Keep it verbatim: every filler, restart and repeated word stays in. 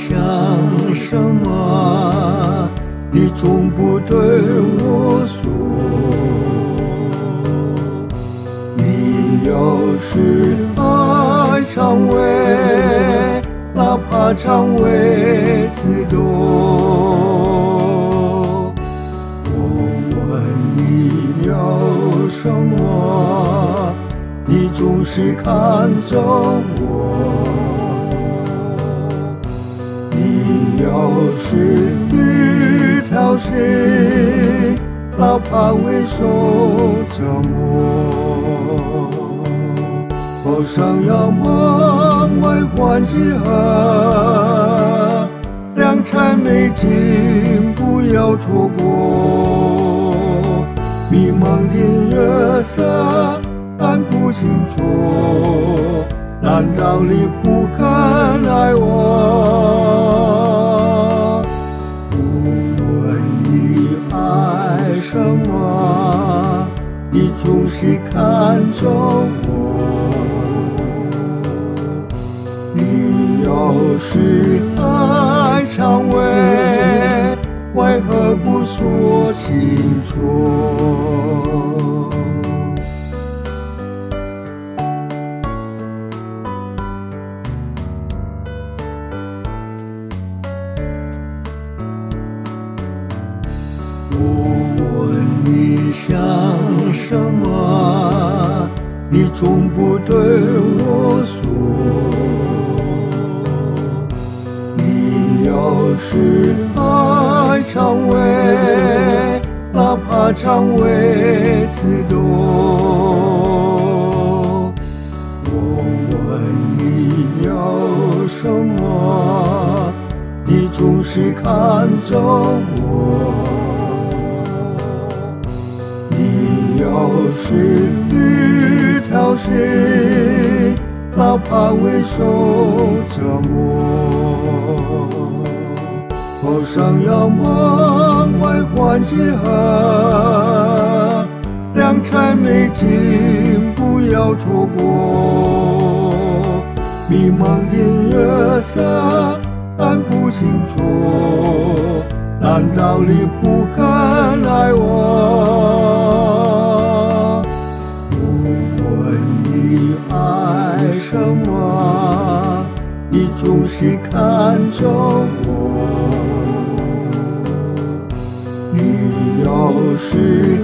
想什么，你总不对我说。你要是爱薔薇，哪怕薔薇刺多。我问你要什么，你总是看着我。你要是一条心，哪怕会受折磨。我想要梦为欢几何，良辰美景不要错过。迷茫的月色看不清楚，难道你不敢爱我？不问你爱什么，你总是看着我。你要是爱薔薇，为何不说清楚？我问你想什么，你总不对我说。你要是爱薔薇，哪怕薔薇刺多。我问你要什么，你总是看着我。你要是一条心，哪怕会受折磨。我想要梦为欢几何，良辰美景不要错过。迷茫的月色看不清楚，难道你不敢爱我？什么？你总是看着我。你要是